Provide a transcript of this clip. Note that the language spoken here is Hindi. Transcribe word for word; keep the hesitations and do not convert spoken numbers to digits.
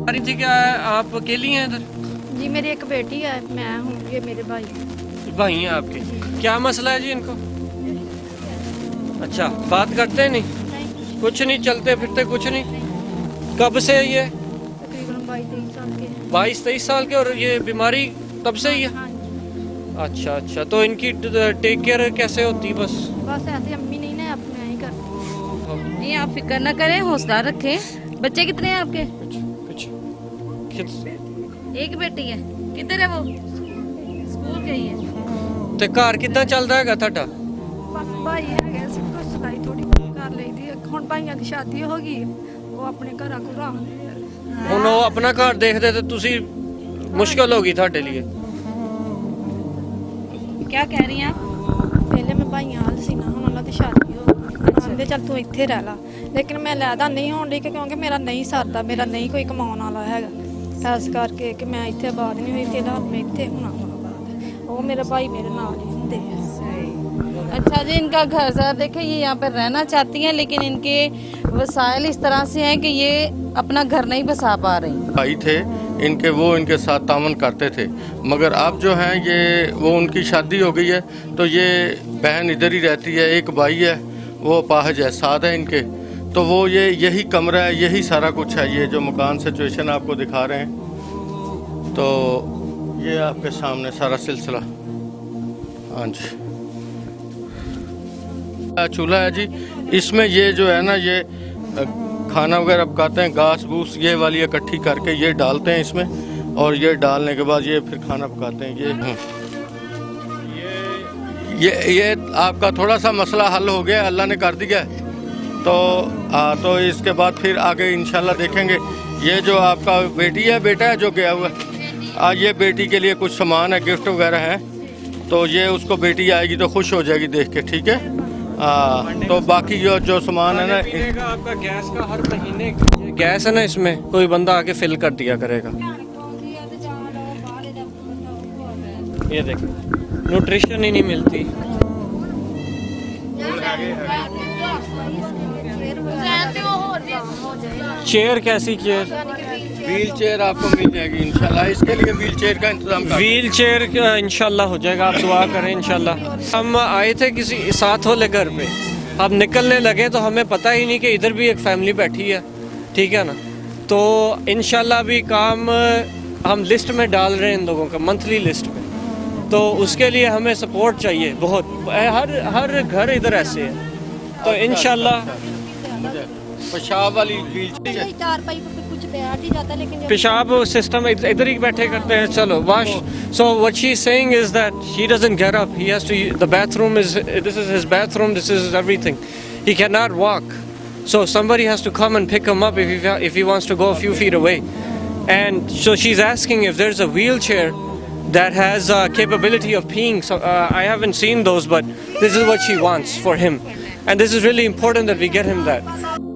रही थी क्या आप अकेली हैं इधर? जी मेरी एक बेटी है, मैं हूँ, ये मेरे भाई भाई हैं आपके। क्या मसला है जी इनको? अच्छा, बात करते हैं? नहीं, नहीं कुछ नहीं, चलते फिरते कुछ नहीं। कब से ये? तकरीबन बाईस तेईस साल के हैं। बाईस तेईस साल के। और ये बीमारी तब से ही है? हाँ जी। अच्छा अच्छा, तो इनकी टेक केयर कैसे होती? बस बस ऐसे अम्मी नहीं ना, अपने ही कर। नहीं, आप फिक्र ना करें, हौसला रखें। बच्चे कितने हैं आपके? कुछ कुछ एक बेटी है। किधर है वो? स्कूल गई है। ਤੇ ਘਰ ਕਿੱਦਾਂ ਚੱਲਦਾ ਹੈਗਾ ਤੁਹਾਡਾ? ਬਸ ਭਾਈ ਹੈਗੇ ਸੀ, ਕੁਛ ਸਿਲਾਈ ਥੋੜੀ ਕਰ ਲਈਦੀ। ਹੁਣ ਭਾਈਆਂ ਦੀ ਸ਼ਾਦੀ ਹੋ ਗਈ, ਉਹ ਆਪਣੇ ਘਰਾਂ ਕੋਲ ਆਉਂਦੇ ਆ। ਹੁਣ ਉਹ ਆਪਣਾ ਘਰ ਦੇਖਦੇ ਤੇ ਤੁਸੀਂ ਮੁਸ਼ਕਲ ਹੋ ਗਈ ਤੁਹਾਡੇ ਲਈ। क्या कह रही हैं आप? ਪਹਿਲੇ ਮੈਂ ਭਾਈਆਂ ਹਾਲ ਸੀ ਨਾ, ਹੁਣ ਉਹਨਾਂ ਦੀ ਸ਼ਾਦੀ ਹੋ ਗਈ। ਕਹਿੰਦੇ ਚੱਲ ਤੂੰ ਇੱਥੇ ਰਹਿ ਲਾ, ਲੇਕਿਨ ਮੈਂ ਲੈਦਾ ਨਹੀਂ ਹੋਣ ਲਈ, ਕਿਉਂਕਿ ਮੇਰਾ ਨਹੀਂ ਸਰਦਾ, ਮੇਰਾ ਨਹੀਂ ਕੋਈ ਕਮਾਉਣ ਵਾਲਾ ਹੈਗਾ। ਇਸ ਕਰਕੇ ਕਿ ਮੈਂ ਇੱਥੇ ਆਬਾਦ ਨਹੀਂ ਹੋਈ, ਫਿਲਹਾਲ ਮੈਂ ਇੱਥੇ ਹੋਣਾ ਵਾ ਆਬਾਦ। ਉਹ ਮੇਰੇ ਭਾਈ ਮੇਰੇ ਨਾਲ ਹੀ ਹੁੰਦੇ ਆ। अच्छा जी, इनका घर सर देखिए, ये यहाँ पर रहना चाहती हैं, लेकिन इनके वसाइल इस तरह से हैं कि ये अपना घर नहीं बसा पा रही। भाई थे इनके, वो इनके साथ तामन करते थे, मगर अब जो हैं ये वो उनकी शादी हो गई है, तो ये बहन इधर ही रहती है। एक भाई है, वो अपाहज है, साथ है इनके, तो वो ये यही कमरा है, यही सारा कुछ है। ये जो मकान सिचुएशन आपको दिखा रहे हैं, तो ये आपके सामने सारा सिलसिला। हाँ जी, चूल्हा है जी। इसमें ये जो है ना, ये खाना वगैरह पकाते हैं, घास भूस ये वाली इकट्ठी करके ये डालते हैं इसमें, और ये डालने के बाद ये फिर खाना पकाते हैं। ये ये ये आपका थोड़ा सा मसला हल हो गया, अल्लाह ने कर दिया है। तो आ, तो इसके बाद फिर आगे इंशाल्लाह देखेंगे। ये जो आपका बेटी है, बेटा है जो गया हुआ है, आ, ये बेटी के लिए कुछ सामान है, गिफ्ट वगैरह है, तो ये उसको बेटी आएगी तो खुश हो जाएगी देख के, ठीक है। आ, तो बाकी जो जो सामान है ना, आपका गैस का हर महीने गैस है ना, इसमें कोई बंदा आके फिल कर दिया करेगा। ये देख, न्यूट्रिशन ही नहीं मिलती। चेयर कैसी चेयर? व्हील चेयर आपको मिल जाएगी इंशाल्लाह। इसके लिए व्हील चेयर का इंतजाम कर व्हील चेयर इंशाल्लाह हो जाएगा, आप दुआ करें इंशाल्लाह। हम आए थे किसी साथ वाले घर पे, अब निकलने लगे तो हमें पता ही नहीं कि इधर भी एक फैमिली बैठी है, ठीक है ना। तो इंशाल्लाह भी काम हम लिस्ट में डाल रहे हैं इन लोगों का, मंथली लिस्ट में। तो उसके लिए हमें सपोर्ट चाहिए बहुत। हर हर घर इधर ऐसे है, तो इंशाल्लाह पेशाब वाली व्हील चेयर, चार पाई पे कुछ बैठ ही जाता है, लेकिन पेशाब सिस्टम इधर ही बैठे करते हैं। चलो wash. So what she's saying is that she doesn't get up. He has to. The bathroom is. This is his bathroom. This is everything. He cannot walk. So somebody has to come and pick him up if he if he wants to go a few feet away. And so she's asking if there's a wheelchair that has uh, capability of peeing. So uh, I haven't seen those, but this is what she wants for him, and this is really important that we get him that.